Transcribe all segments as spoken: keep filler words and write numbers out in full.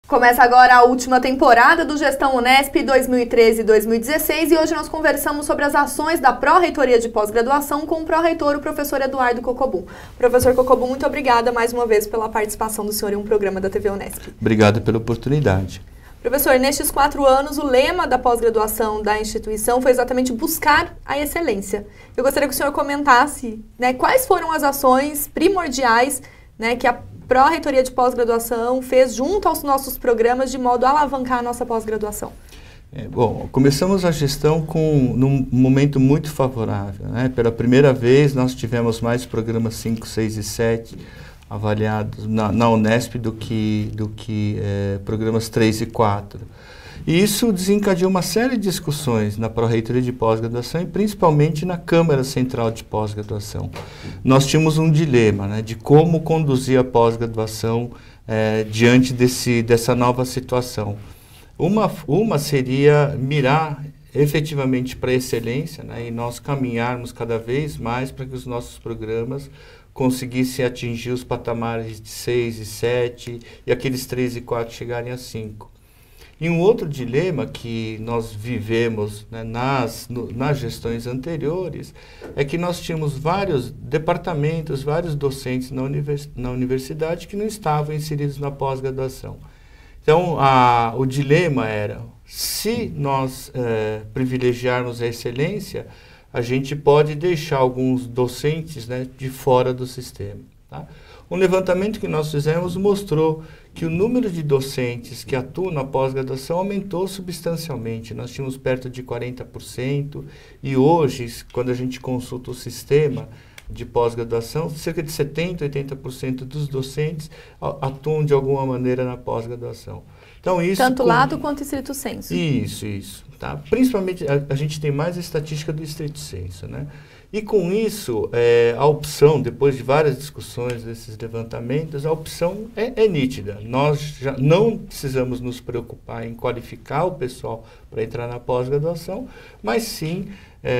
Começa agora a última temporada do Gestão Unesp dois mil e treze e dois mil e dezesseis e hoje nós conversamos sobre as ações da Pró-Reitoria de Pós-Graduação com o pró-reitor, o professor Eduardo Cocobum. Professor Cocobum, muito obrigada mais uma vez pela participação do senhor em um programa da T V Unesp. Obrigado pela oportunidade. Professor, nestes quatro anos, o lema da pós-graduação da instituição foi exatamente buscar a excelência. Eu gostaria que o senhor comentasse, né, quais foram as ações primordiais, né, que a Pró-Reitoria de Pós-Graduação fez junto aos nossos programas de modo a alavancar a nossa pós-graduação. É, bom, começamos a gestão com num momento muito favorável, né? Pela primeira vez nós tivemos mais programas cinco, seis e sete avaliados na, na Unesp do que, do que é, programas três e quatro. E isso desencadeou uma série de discussões na Pró-Reitoria de Pós-Graduação e principalmente na Câmara Central de Pós-Graduação. Nós tínhamos um dilema, né, de como conduzir a pós-graduação é, diante desse, dessa nova situação. Uma, uma seria mirar efetivamente para a excelência, né, e nós caminharmos cada vez mais para que os nossos programas conseguissem atingir os patamares de seis e sete e aqueles três e quatro chegarem a cinco. E um outro dilema que nós vivemos, né, nas, no, nas gestões anteriores é que nós tínhamos vários departamentos, vários docentes na, univers, na universidade que não estavam inseridos na pós-graduação. Então, a, o dilema era, se nós é, privilegiarmos a excelência, a gente pode deixar alguns docentes, né, de fora do sistema. Tá? Um levantamento que nós fizemos mostrou que o número de docentes que atuam na pós-graduação aumentou substancialmente. Nós tínhamos perto de quarenta por cento e hoje, quando a gente consulta o sistema de pós-graduação, cerca de setenta, oitenta por cento dos docentes atuam de alguma maneira na pós-graduação. Então, isso Tanto com... lato quanto estrito senso. Isso, isso. Tá? Principalmente, a, a gente tem mais a estatística do estrito senso, né? E com isso, é, a opção, depois de várias discussões desses levantamentos, a opção é, é nítida. Nós já não precisamos nos preocupar em qualificar o pessoal para entrar na pós-graduação, mas sim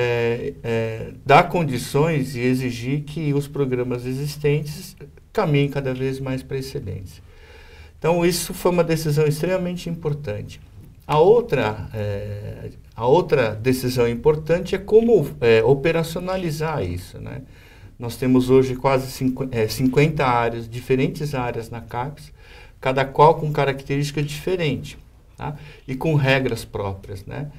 é, é, dar condições e exigir que os programas existentes caminhem cada vez mais para a excelência. Então, isso foi uma decisão extremamente importante. A outra, é, a outra decisão importante é como é, operacionalizar isso, né? Nós temos hoje quase cinquenta áreas, diferentes áreas na CAPES, cada qual com característica diferente, tá? E com regras próprias, né?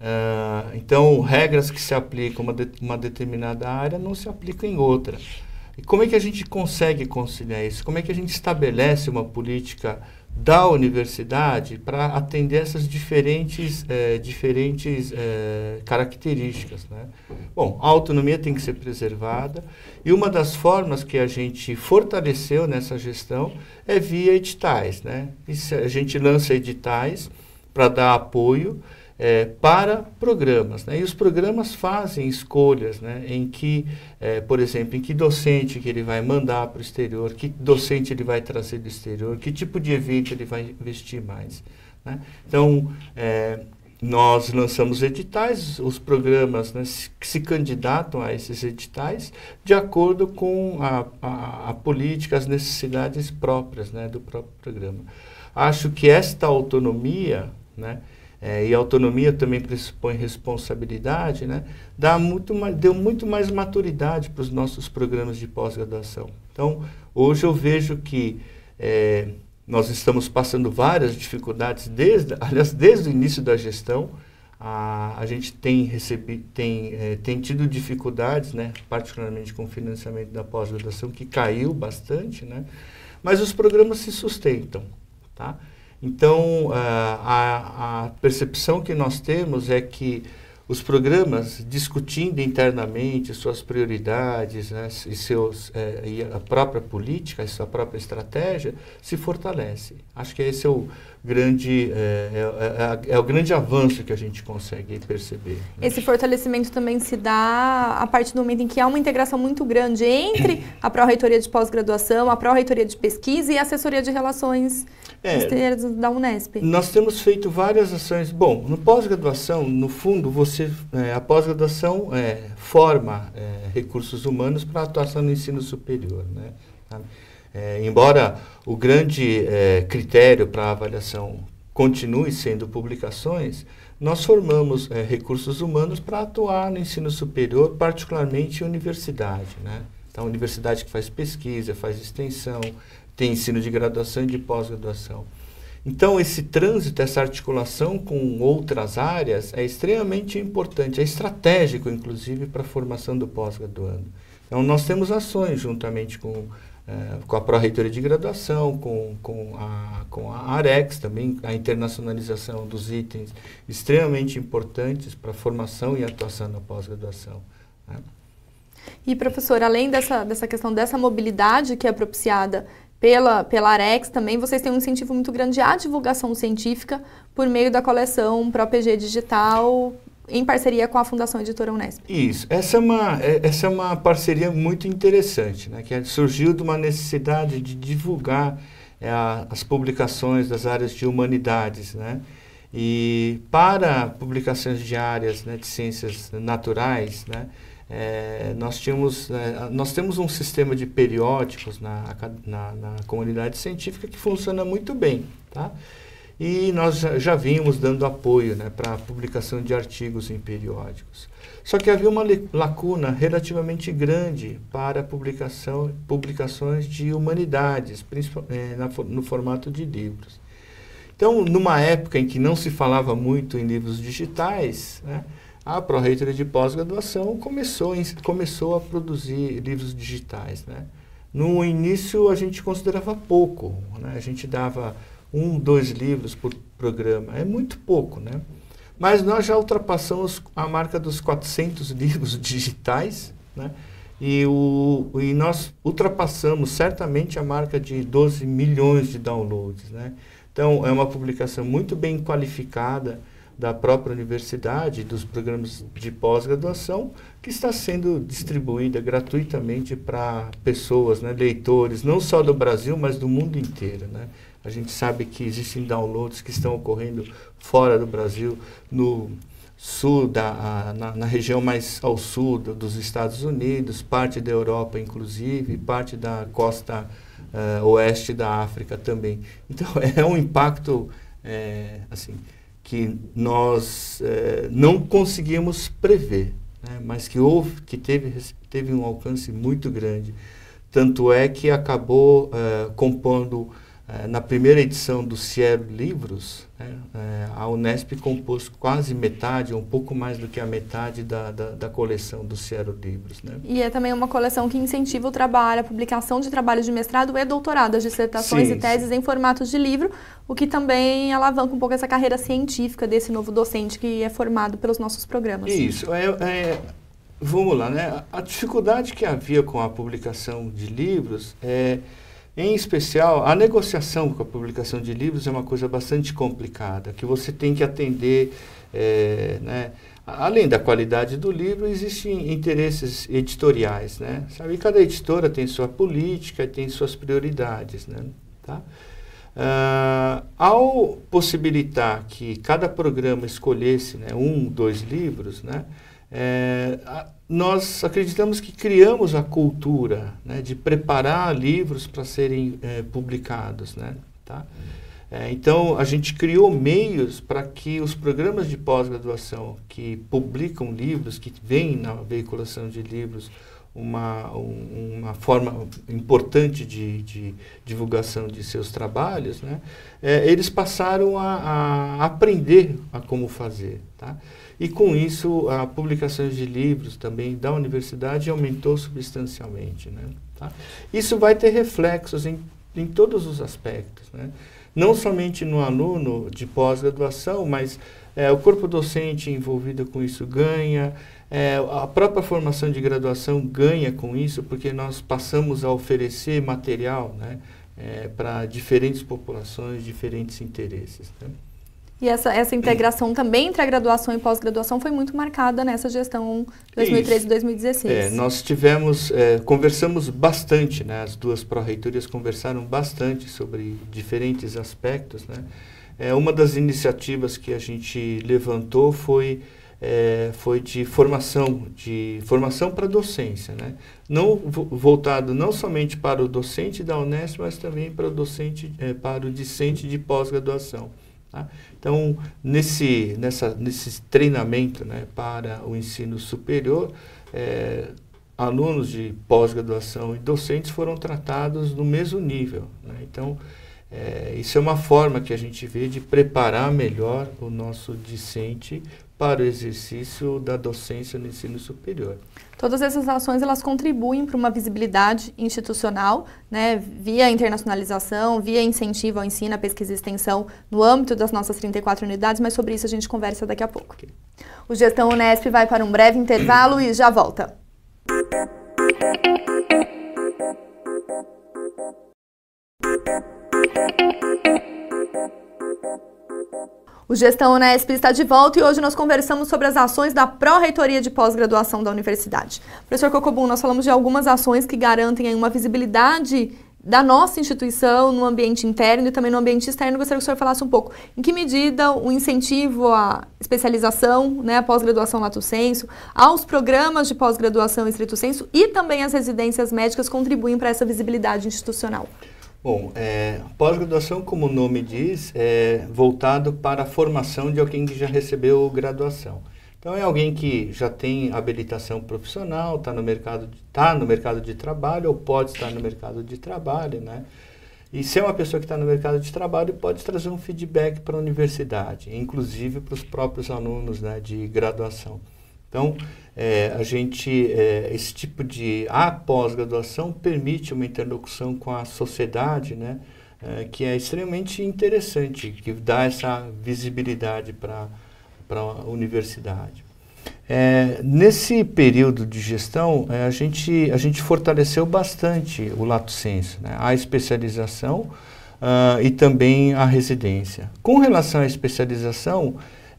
Uh, então, regras que se aplicam a uma, de, uma determinada área não se aplicam em outra. E como é que a gente consegue conciliar isso? Como é que a gente estabelece uma política da universidade para atender essas diferentes, eh, diferentes eh, características, né? Bom, a autonomia tem que ser preservada e uma das formas que a gente fortaleceu nessa gestão é via editais, né? Isso, a gente lança editais para dar apoio É, para programas, né? E os programas fazem escolhas, né? Em que, é, por exemplo, em que docente que ele vai mandar para o exterior, que docente ele vai trazer do exterior, que tipo de evento ele vai investir mais, né? Então, é, nós lançamos editais, os programas, né, se, que se candidatam a esses editais de acordo com a, a, a política, as necessidades próprias, né, do próprio programa. Acho que esta autonomia, né, É, e a autonomia também pressupõe responsabilidade, né? Dá muito mais, deu muito mais maturidade para os nossos programas de pós-graduação. Então, hoje eu vejo que é, nós estamos passando várias dificuldades, desde, aliás, desde o início da gestão, a, a gente tem, recebido, tem, é, tem tido dificuldades, né? Particularmente com o financiamento da pós-graduação, que caiu bastante, né? Mas os programas se sustentam, tá? Então, a, a percepção que nós temos é que os programas, discutindo internamente suas prioridades, né, e, seus, é, e a própria política, a sua própria estratégia, se fortalece. Acho que esse é o grande, é, é, é, é o grande avanço que a gente consegue perceber, né? Esse fortalecimento também se dá a partir do momento em que há uma integração muito grande entre a Pró-Reitoria de Pós-Graduação, a Pró-Reitoria de Pesquisa e a Assessoria de Relações é, Externas da Unesp. Nós temos feito várias ações. Bom, no pós-graduação, no fundo, você, é, a pós-graduação é, forma é, recursos humanos para a atuação no ensino superior, né? É, embora o grande é, critério para a avaliação continue sendo publicações, nós formamos é, recursos humanos para atuar no ensino superior, particularmente em universidade, né? Então, universidade que faz pesquisa, faz extensão, tem ensino de graduação e de pós-graduação. Então, esse trânsito, essa articulação com outras áreas é extremamente importante, é estratégico, inclusive, para a formação do pós-graduando. Então, nós temos ações juntamente com, eh, com a Pró-Reitoria de Graduação, com, com, a, com a AREX também, a internacionalização dos itens extremamente importantes para a formação e atuação na pós-graduação, né? E, professor, além dessa, dessa questão dessa mobilidade que é propiciada Pela, pela AREX também, vocês têm um incentivo muito grande à divulgação científica por meio da coleção ProPG Digital, em parceria com a Fundação Editora Unesp. Isso. Essa é uma, essa é uma parceria muito interessante, né, que surgiu de uma necessidade de divulgar é, a, as publicações das áreas de humanidades, né? E para publicações de áreas, né, de ciências naturais, né, É, nós, tínhamos, é, nós temos um sistema de periódicos na, na, na comunidade científica que funciona muito bem, tá? E nós já, já vínhamos dando apoio, né, para a publicação de artigos em periódicos. Só que havia uma lacuna relativamente grande para publicação, publicações de humanidades, principalmente é, na, no formato de livros. Então, numa época em que não se falava muito em livros digitais, né, a Pró-Reitoria de Pós-Graduação começou, começou a produzir livros digitais, né? No início a gente considerava pouco, né? A gente dava um, dois livros por programa, é muito pouco, né? Mas nós já ultrapassamos a marca dos quatrocentos livros digitais, né? E, o, e nós ultrapassamos certamente a marca de doze milhões de downloads, né? Então é uma publicação muito bem qualificada da própria universidade, dos programas de pós-graduação, que está sendo distribuída gratuitamente para pessoas, né, leitores, não só do Brasil, mas do mundo inteiro, né? A gente sabe que existem downloads que estão ocorrendo fora do Brasil, no sul, da, a, na, na região mais ao sul do, dos Estados Unidos, parte da Europa, inclusive, parte da costa uh, oeste da África também. Então, é um impacto, é, assim, que nós eh, não conseguimos prever, né, mas que houve, que teve, teve um alcance muito grande. Tanto é que acabou eh, compondo, eh, na primeira edição do Cielo Livros, né, eh, a Unesp compôs quase metade, um pouco mais do que a metade da, da, da coleção do Cielo Livros, né? E é também uma coleção que incentiva o trabalho, a publicação de trabalhos de mestrado e doutorado, as dissertações sim, e teses sim. em formatos de livro, o que também alavanca um pouco essa carreira científica desse novo docente que é formado pelos nossos programas. Isso, é, é, vamos lá, né? A dificuldade que havia com a publicação de livros, é, em especial, a negociação com a publicação de livros é uma coisa bastante complicada, que você tem que atender, é, né? Além da qualidade do livro, existem interesses editoriais, né? Sabe? Cada editora tem sua política, tem suas prioridades, né? Tá? Uh, ao possibilitar que cada programa escolhesse, né, um, dois livros, né, é, a, nós acreditamos que criamos a cultura, né, de preparar livros para serem é, publicados, né, tá? É, então, a gente criou meios para que os programas de pós-graduação que publicam livros, que vêm na veiculação de livros, uma, um, uma forma importante de, de divulgação de seus trabalhos, né, é, eles passaram a, a aprender a como fazer, tá? E com isso a publicação de livros também da universidade aumentou substancialmente, né, tá? Isso vai ter reflexos em, em todos os aspectos, né? Não somente no aluno de pós-graduação, mas é, o corpo docente envolvido com isso ganha, é, a própria formação de graduação ganha com isso, porque nós passamos a oferecer material, né, é, para diferentes populações, diferentes interesses, né? E essa, essa integração também entre a graduação e pós-graduação foi muito marcada nessa gestão dois mil e treze e dois mil e dezesseis. É, nós tivemos, é, conversamos bastante, né, as duas pró-reitorias conversaram bastante sobre diferentes aspectos, né? É, uma das iniciativas que a gente levantou foi é, foi de formação, de formação para docência, né? Não voltado não somente para o docente da Unesp, mas também para o docente, é, para o discente de pós-graduação. Tá? Então, nesse, nessa, nesse treinamento, né, para o ensino superior, é, alunos de pós-graduação e docentes foram tratados no mesmo nível, né? Então, é, isso é uma forma que a gente vê de preparar melhor o nosso discente para o exercício da docência no ensino superior. Todas essas ações, elas contribuem para uma visibilidade institucional, né, via internacionalização, via incentivo ao ensino, à pesquisa e extensão no âmbito das nossas trinta e quatro unidades, mas sobre isso a gente conversa daqui a pouco. Okay. O Gestão Unesp vai para um breve intervalo e já volta. O Gestão Unesp está de volta e hoje nós conversamos sobre as ações da Pró-Reitoria de Pós-Graduação da Universidade. Professor Cocobum, nós falamos de algumas ações que garantem uma visibilidade da nossa instituição no ambiente interno e também no ambiente externo. Eu gostaria que o senhor falasse um pouco em que medida o incentivo à especialização, né, à pós-graduação lato sensu, aos programas de pós-graduação estrito sensu e também as residências médicas contribuem para essa visibilidade institucional. Bom, é, pós-graduação, como o nome diz, é voltado para a formação de alguém que já recebeu graduação. Então, é alguém que já tem habilitação profissional, está no mercado de, tá no mercado de trabalho ou pode estar no mercado de trabalho, né? E se é uma pessoa que está no mercado de trabalho, pode trazer um feedback para a universidade, inclusive para os próprios alunos, né, de graduação. Então, é, a gente, é, esse tipo de a pós-graduação permite uma interlocução com a sociedade, né, é, que é extremamente interessante, que dá essa visibilidade para para a universidade. É, nesse período de gestão, é, a, gente, a gente fortaleceu bastante o lato sensu, né, a especialização uh, e também a residência. Com relação à especialização,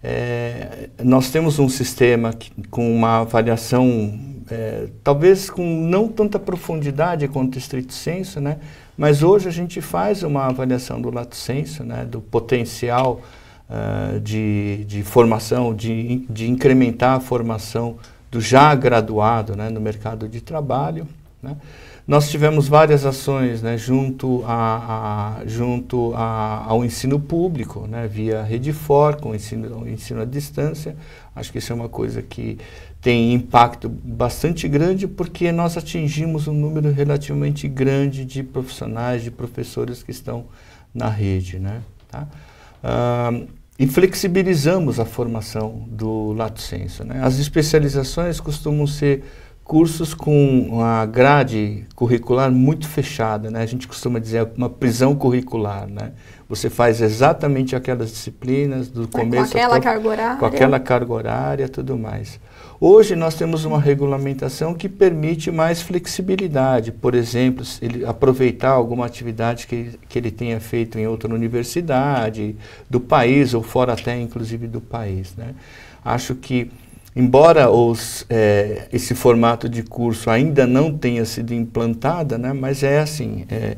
É, nós temos um sistema que, com uma avaliação, é, talvez com não tanta profundidade quanto o estrito sensu, né? Mas hoje a gente faz uma avaliação do lato sensu, né? Do potencial uh, de, de formação, de, de incrementar a formação do já graduado, né? No mercado de trabalho, né? Nós tivemos várias ações, né, junto, a, a, junto a, ao ensino público, né, via Redifor, com o ensino, ensino à distância. Acho que isso é uma coisa que tem impacto bastante grande, porque nós atingimos um número relativamente grande de profissionais, de professores que estão na rede, né, tá? Ah, e flexibilizamos a formação do lato sensu, né? As especializações costumam ser cursos com uma grade curricular muito fechada, né? A gente costuma dizer uma prisão curricular, né? Você faz exatamente aquelas disciplinas do começo... Com aquela carga horária. Com aquela carga horária e tudo mais. Hoje nós temos uma regulamentação que permite mais flexibilidade. Por exemplo, ele aproveitar alguma atividade que, que ele tenha feito em outra universidade do país ou fora até inclusive do país, né? Acho que embora os, é, esse formato de curso ainda não tenha sido implantado, né, mas é assim, é,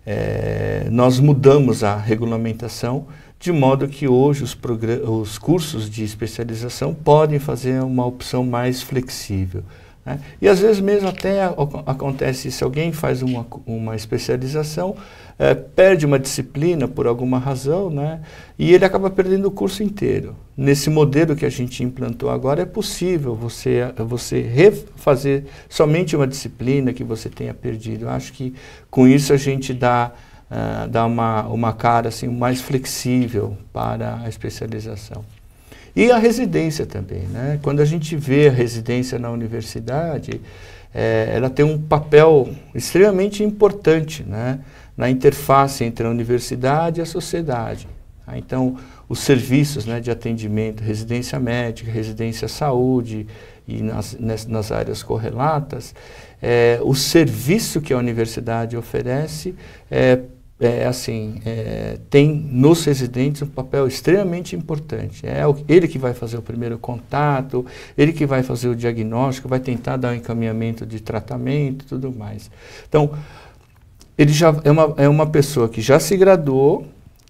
é, nós mudamos a regulamentação de modo que hoje os, os cursos de especialização podem fazer uma opção mais flexível, né? E às vezes mesmo até acontece, se alguém faz uma, uma especialização, é, perde uma disciplina por alguma razão, né, e ele acaba perdendo o curso inteiro. Nesse modelo que a gente implantou agora, é possível você, você refazer somente uma disciplina que você tenha perdido. Eu acho que com isso a gente dá, uh, dá uma, uma cara assim, mais flexível para a especialização. E a residência também, né? Quando a gente vê a residência na universidade, é, ela tem um papel extremamente importante, né, na interface entre a universidade e a sociedade. Tá? Então, os serviços, né, de atendimento, residência médica, residência saúde e nas, nas, nas áreas correlatas, é, o serviço que a universidade oferece é, é, assim, é, tem nos residentes um papel extremamente importante. É ele que vai fazer o primeiro contato, ele que vai fazer o diagnóstico, vai tentar dar um encaminhamento de tratamento e tudo mais. Então, ele já é uma, é uma pessoa que já se graduou,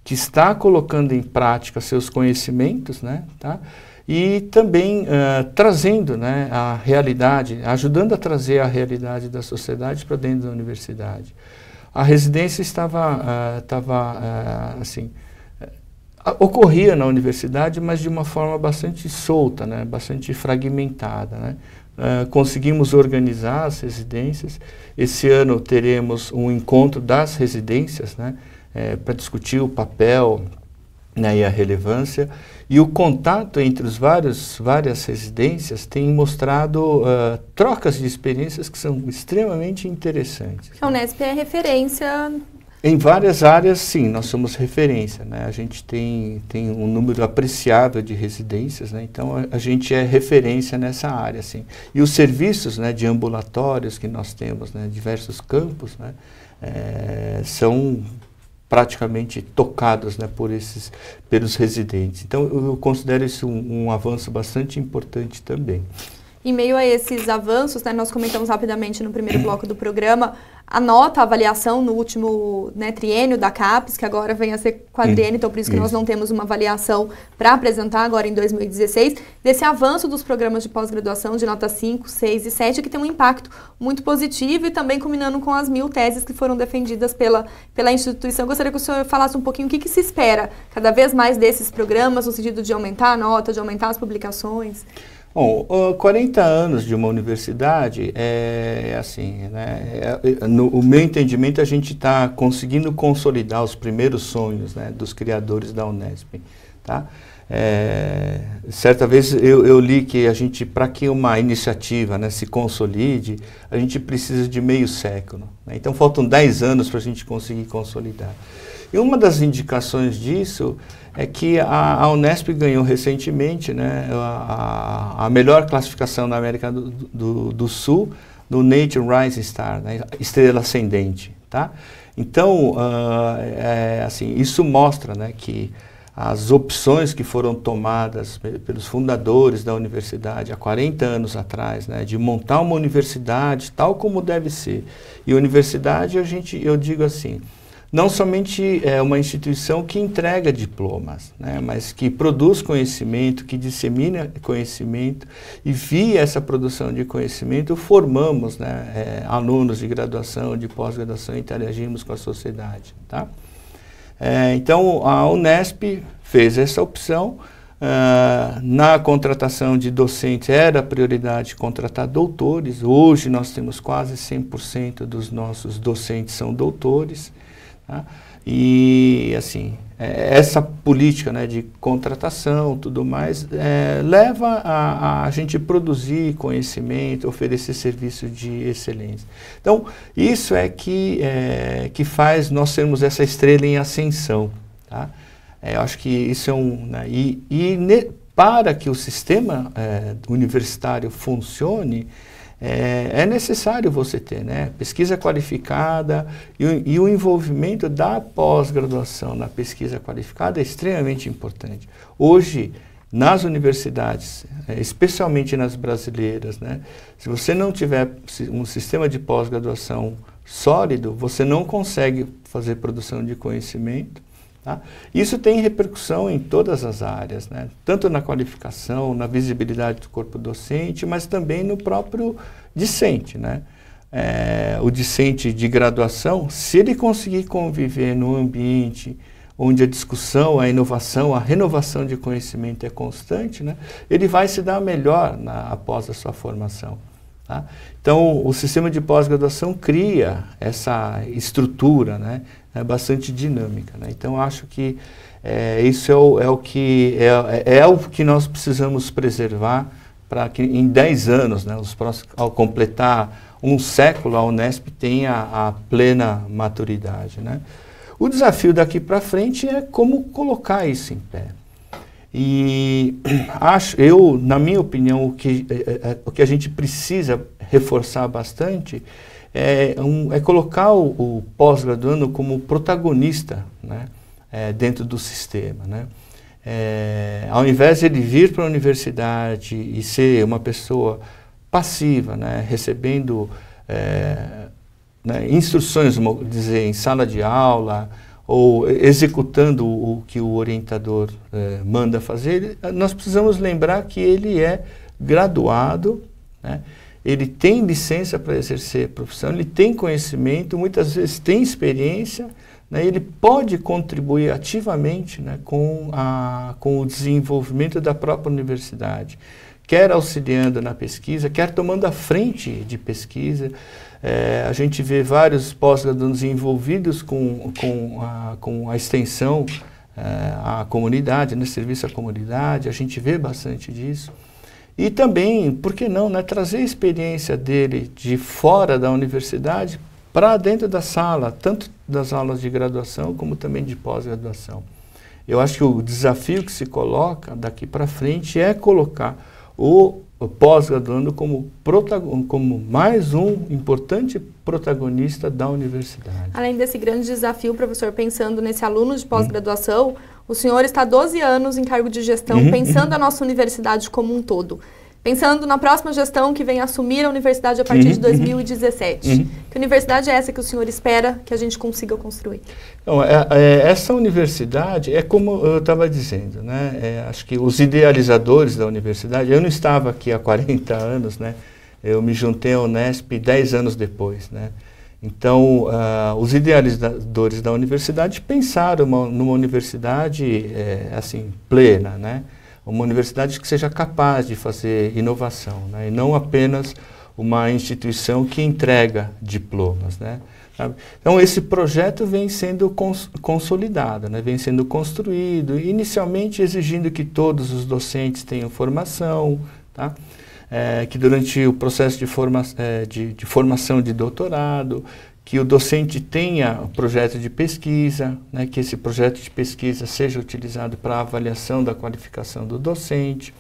que está colocando em prática seus conhecimentos, né, tá? E também uh, trazendo, né, a realidade, ajudando a trazer a realidade da sociedade para dentro da universidade. A residência estava, uh, estava uh, assim, uh, ocorria na universidade, mas de uma forma bastante solta, né, bastante fragmentada, né. Uh, conseguimos organizar as residências. Esse ano teremos um encontro das residências, né, é, para discutir o papel, né, e a relevância. E o contato entre os vários, várias residências tem mostrado uh, trocas de experiências que são extremamente interessantes. A Unesp é referência... Em várias áreas, sim, nós somos referência, né? A gente tem, tem um número apreciável de residências, né? Então a, a gente é referência nessa área, assim. E os serviços, né, de ambulatórios que nós temos, né, diversos campos, né, é, são praticamente tocados, né, por esses, pelos residentes. Então eu considero isso um, um avanço bastante importante também. Em meio a esses avanços, né, nós comentamos rapidamente no primeiro bloco do programa, a nota, a avaliação no último, né, triênio da CAPES, que agora vem a ser quadriênio, então por isso que isso. Nós não temos uma avaliação para apresentar agora em dois mil e dezesseis, desse avanço dos programas de pós-graduação de nota cinco, seis e sete, que tem um impacto muito positivo e também combinando com as mil teses que foram defendidas pela, pela instituição. Eu gostaria que o senhor falasse um pouquinho o que, que se espera cada vez mais desses programas, no sentido de aumentar a nota, de aumentar as publicações. Bom, uh, quarenta anos de uma universidade é assim, né, é, no o meu entendimento a gente está conseguindo consolidar os primeiros sonhos, né, dos criadores da Unesp, tá? É, certa vez eu, eu li que a gente, para que uma iniciativa, né, se consolide, a gente precisa de meio século, né? Então faltam dez anos para a gente conseguir consolidar. E uma das indicações disso é que a, a Unesp ganhou recentemente, né, a, a melhor classificação da América do, do, do Sul no Nature Rising Star, né, estrela ascendente, tá? Então, uh, é, assim, isso mostra, né, que as opções que foram tomadas pelos fundadores da universidade há quarenta anos atrás, né, de montar uma universidade tal como deve ser. E universidade, a gente, eu digo assim, não somente é uma instituição que entrega diplomas, né, mas que produz conhecimento, que dissemina conhecimento, e via essa produção de conhecimento formamos, né, é, alunos de graduação, de pós-graduação, e interagimos com a sociedade, tá? É, então a Unesp fez essa opção. Uh, na contratação de docentes era a prioridade contratar doutores. Hoje nós temos quase cem por cento dos nossos docentes são doutores. Tá? E assim, é, essa política, né, de contratação, tudo mais, é, leva a, a gente produzir conhecimento, oferecer serviço de excelência. Então, isso é que, é, que faz nós sermos essa estrela em ascensão. Tá? É, eu acho que isso é um... Né, e e ne, para que o sistema é, universitário funcione, É, é necessário você ter, né, pesquisa qualificada e o, e o envolvimento da pós-graduação na pesquisa qualificada é extremamente importante. Hoje, nas universidades, é, especialmente nas brasileiras, né, se você não tiver um sistema de pós-graduação sólido, você não consegue fazer produção de conhecimento. Tá? Isso tem repercussão em todas as áreas, né? Tanto na qualificação, na visibilidade do corpo docente, mas também no próprio discente, né? É, o discente de graduação, se ele conseguir conviver num ambiente onde a discussão, a inovação, a renovação de conhecimento é constante, né? Ele vai se dar melhor na, após a sua formação. Tá? Então, o sistema de pós-graduação cria essa estrutura, né, é bastante dinâmica, né? Então, acho que é, isso é o, é o que é, é o que nós precisamos preservar para que em dez anos, né, os próximos, ao completar um século, a Unesp tenha a plena maturidade, né? O desafio daqui para frente é como colocar isso em pé. E acho, eu, na minha opinião, o que, é, é, o que a gente precisa reforçar bastante é, um, é colocar o, o pós-graduando como protagonista, né, é, dentro do sistema, né? É, ao invés de ele vir para a universidade e ser uma pessoa passiva, né, recebendo é, né, instruções, vamos dizer, em sala de aula, ou executando o que o orientador eh, manda fazer, nós precisamos lembrar que ele é graduado, né? Ele tem licença para exercer a profissão, ele tem conhecimento, muitas vezes tem experiência, né? Ele pode contribuir ativamente, né, com, a, com o desenvolvimento da própria universidade, quer auxiliando na pesquisa, quer tomando a frente de pesquisa. É, a gente vê vários pós-graduandos envolvidos com, com, a, com a extensão é, à comunidade, no serviço à comunidade, a gente vê bastante disso. E também, por que não, né, trazer a experiência dele de fora da universidade para dentro da sala, tanto das aulas de graduação como também de pós-graduação. Eu acho que o desafio que se coloca daqui para frente é colocar o pós-graduando como, como mais um importante protagonista da universidade. Além desse grande desafio, professor, pensando nesse aluno de pós-graduação, hum. o senhor está há doze anos em cargo de gestão, uhum, pensando uhum. a nossa universidade como um todo. Pensando na próxima gestão que vem assumir a universidade a partir uhum, de dois mil e dezessete. Uhum. Que universidade é essa que o senhor espera que a gente consiga construir? Então, é, é, essa universidade é como eu estava dizendo, né? É, acho que os idealizadores da universidade, eu não estava aqui há quarenta anos, né? Eu me juntei ao Unesp dez anos depois, né? Então, uh, os idealizadores da universidade pensaram uma, numa universidade é, assim, plena, né? Uma universidade que seja capaz de fazer inovação, né? E não apenas uma instituição que entrega diplomas, né? Sabe? Então, esse projeto vem sendo cons consolidado, né? Vem sendo construído, inicialmente exigindo que todos os docentes tenham formação, tá? É, que durante o processo de, forma, é, de, de formação de doutorado, que o docente tenha um projeto de pesquisa, né, que esse projeto de pesquisa seja utilizado para a avaliação da qualificação do docente.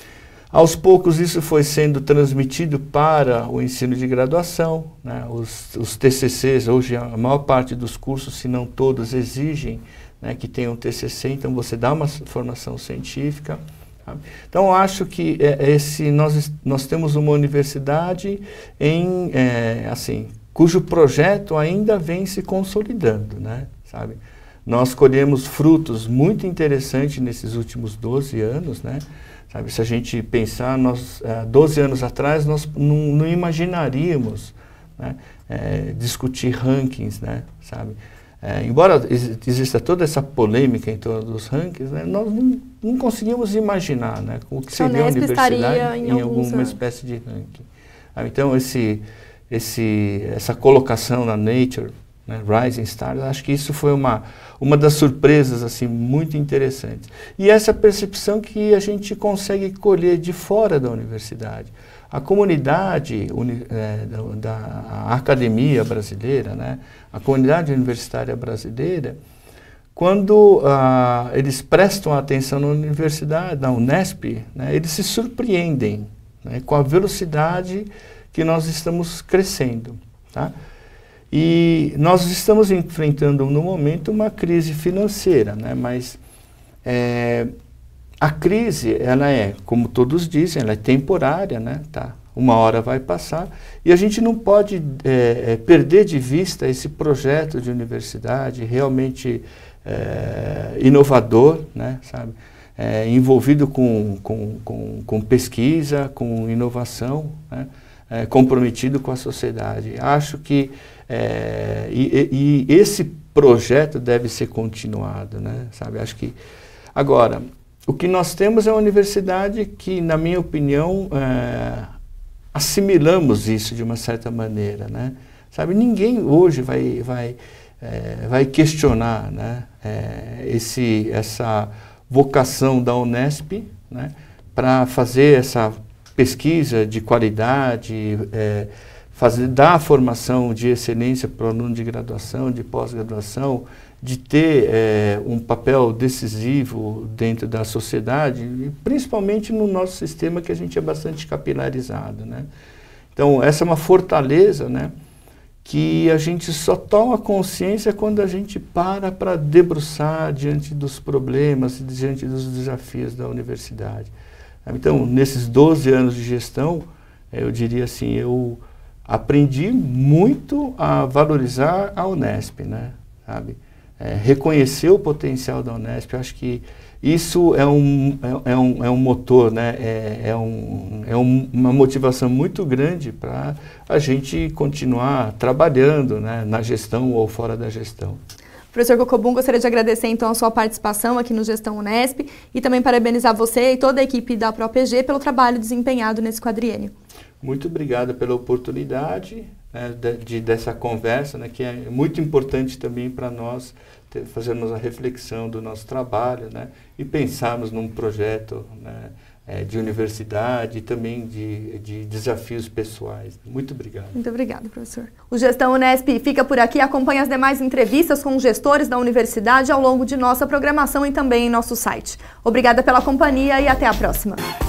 Aos poucos isso foi sendo transmitido para o ensino de graduação, né, os, os T C Cs, hoje a maior parte dos cursos, se não todos, exigem, né, que tenham T C C, então você dá uma formação científica. Então, acho que é, esse, nós, nós temos uma universidade em, é, assim, cujo projeto ainda vem se consolidando, né, sabe? Nós colhemos frutos muito interessantes nesses últimos doze anos, né? Sabe? Se a gente pensar, nós, é, doze anos atrás, nós não, não imaginaríamos, né, é, discutir rankings, né, sabe? É, embora exista toda essa polêmica em torno dos rankings, né, nós não, não conseguimos imaginar, né, o que seria a universidade em, em alguma anos. espécie de ranking. Ah, então, esse, esse, essa colocação na Nature, né, Rising Stars, acho que isso foi uma, uma das surpresas assim, muito interessantes. E essa percepção que a gente consegue colher de fora da universidade. A comunidade uni, é, da, da a academia brasileira, né, a comunidade universitária brasileira, quando ah, eles prestam atenção na universidade, na Unesp, né, eles se surpreendem, né, com a velocidade que nós estamos crescendo, tá? E nós estamos enfrentando no momento uma crise financeira, né, mas é, a crise, ela é, como todos dizem, ela é temporária, né, tá? Uma hora vai passar e a gente não pode é, é, perder de vista esse projeto de universidade realmente é, inovador, né, sabe? É, envolvido com, com, com, com pesquisa, com inovação, né? É, comprometido com a sociedade. Acho que é, e, e esse projeto deve ser continuado, né, sabe? Acho que agora o que nós temos é uma universidade que, na minha opinião, é, assimilamos isso de uma certa maneira, né? Sabe, ninguém hoje vai, vai, é, vai questionar, né, é, esse, essa vocação da Unesp, né, para fazer essa pesquisa de qualidade, é, fazer, dar a formação de excelência para o aluno de graduação, de pós-graduação, de ter é, um papel decisivo dentro da sociedade, e principalmente no nosso sistema que a gente é bastante capilarizado, né? Então, essa é uma fortaleza, né, que a gente só toma consciência quando a gente para para debruçar diante dos problemas, diante dos desafios da universidade. Então, nesses doze anos de gestão, eu diria assim, eu aprendi muito a valorizar a Unesp, né, sabe? É, é, reconhecer o potencial da Unesp. Eu acho que isso é um, é, é um, é um motor, né? é, é, um, é um, uma motivação muito grande para a gente continuar trabalhando, né? Na gestão ou fora da gestão. Professor Cocobum, gostaria de agradecer então a sua participação aqui no Gestão Unesp e também parabenizar você e toda a equipe da ProPG pelo trabalho desempenhado nesse quadriênio. Muito obrigado pela oportunidade, né, de, de, dessa conversa, né, que é muito importante também para nós ter, fazermos a reflexão do nosso trabalho, né, e pensarmos num projeto, né, é, de universidade e também de, de desafios pessoais. Muito obrigado. Muito obrigada, professor. O Gestão Unesp fica por aqui. Acompanhe as demais entrevistas com os gestores da universidade ao longo de nossa programação e também em nosso site. Obrigada pela companhia e até a próxima.